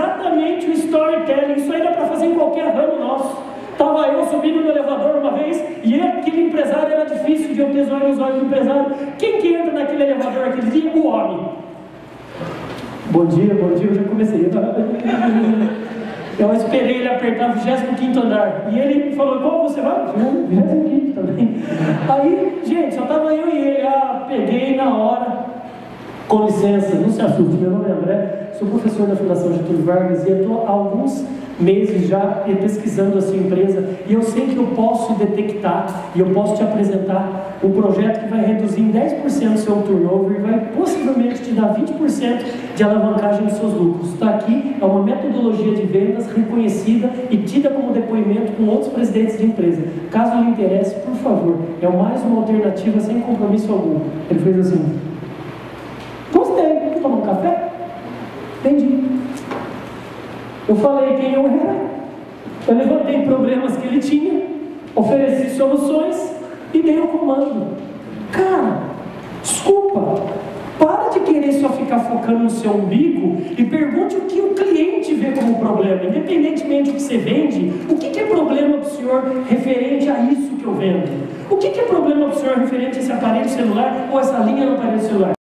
exatamente o storytelling. Isso aí dá para fazer em qualquer ramo nosso. Estava eu subindo no elevador uma vez e aquele empresário era difícil de eu ter olhos nos olhos do empresário. Quem que entra naquele elevador aquele dia? O homem. Bom dia, eu já comecei. Eu esperei ele apertar o 25º andar. E ele falou, qual você vai? 25º também. Aí, gente, só estava eu e ele. Peguei na hora. Com licença, não se assuste, meu nome é André, sou professor da Fundação Getúlio Vargas e eu estou há alguns meses já pesquisando a sua empresa e eu sei que eu posso detectar e eu posso te apresentar um projeto que vai reduzir em 10% o seu turnover e vai possivelmente te dar 20% de alavancagem nos seus lucros. Está aqui, é uma metodologia de vendas reconhecida e tida como depoimento com outros presidentes de empresa. Caso lhe interesse, por favor, é mais uma alternativa sem compromisso algum. Ele fez assim: gostei, vou tomar um café? Entendi. Eu falei quem eu era, eu levantei problemas que ele tinha, ofereci soluções e dei o comando. Cara, desculpa, para de querer só ficar focando no seu umbigo e pergunte o que o cliente vê como problema, independentemente do que você vende. O que é problema para o senhor referente a isso que eu vendo? O que é problema para o senhor referente a esse aparelho celular ou essa linha no aparelho celular?